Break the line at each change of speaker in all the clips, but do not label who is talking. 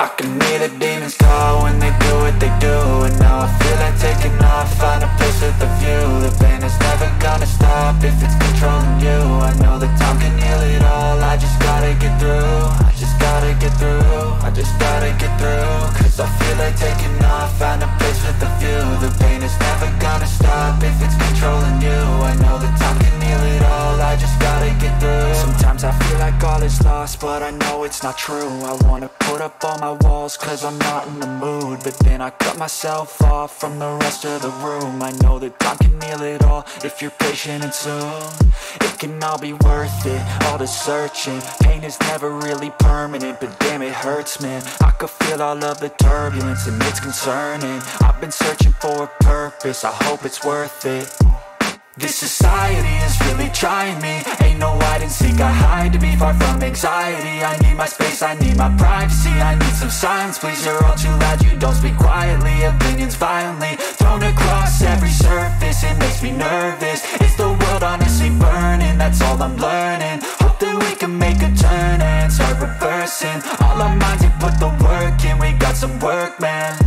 can hear the demons call when they do what they do. And now I feel like taking off, find a place with a view. The pain is never gonna stop if it's controlling you. I know that time can heal it all, I just gotta get through. I just gotta get through, I just gotta get through. Cause I feel like taking off, find a place with a view. The pain is never gonna stop if it's controlling you. I know that time can heal it all, I just gotta get through. Sometimes I feel like all is lost, but I know it's not true. I wanna put up all my walls cause I'm not in the mood, but then I cut myself off from the rest of the room. I know that time can heal it all if you're patient and soon. It can all be worth it, all the searching. Pain is never really permanent, but damn it hurts, man. I could feel all of the turbulence and it's concerning. I've been searching for a purpose, I hope it's worth it. This society is really trying me. Ain't no hide and seek, I hide to be far from anxiety. I need my space, I need my privacy. I need some silence, please, you're all too loud. You don't speak quietly, opinions violently thrown across every surface. It makes me nervous, is the world honestly burning? That's all I'm learning. Hope that we can make a turn and start reversing. All our minds and put the work in, we got some work, man.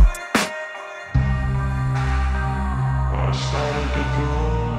I started to do.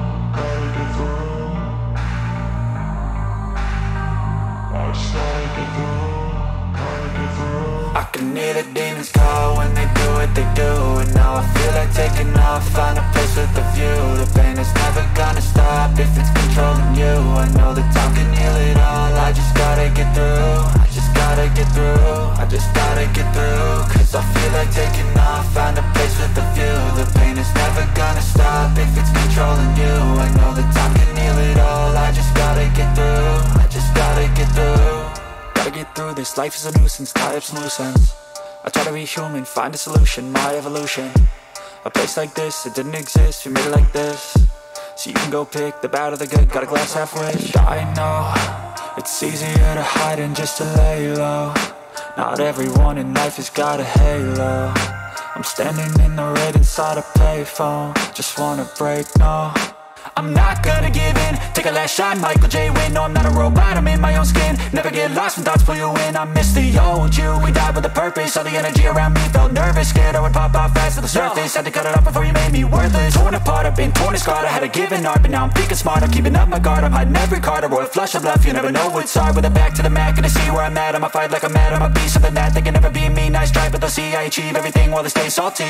I can hear the demons call when they do what they do. And now I feel like taking off, find a place with a view. The pain is never gonna stop if it's controlling you. I know that time can heal it all, I just gotta get through. I just gotta get through, I just gotta get through. Cause I feel like taking off, find a place with a view. The pain is never gonna stop if it's controlling you. I know that time can heal it all, I just gotta get through. I just gotta get through. Gotta get through this, life is a nuisance, tie up some loose ends. I try to be human, find a solution, my evolution. A place like this, it didn't exist, we made it like this. So you can go pick the bad or the good, got a glass half wish. I know, it's easier to hide than just to lay low. Not everyone in life has got a halo. I'm standing in the red inside a payphone. Just wanna break, no, I'm not gonna give in. Take a last shot, Michael J. Win. No, I'm not a robot, I'm in my own skin. Never get lost when thoughts pull you in. I miss the old you, we died with a purpose. All the energy around me felt nervous, scared I would pop off fast to the surface. Had to cut it off before you made me worthless. Torn apart, I've been torn and scarred. I had a given art, but now I'm thinking smart. I'm keeping up my guard, I'm hiding every card. A royal flush of left, you never know what's hard. With a back to the mat, gonna see where I'm at. I'ma fight like I'm mad, I'ma be something that they can never be me. Nice try, but they'll see I achieve everything while they stay salty.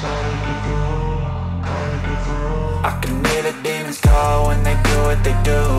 I can hear the demons call when they do what they do.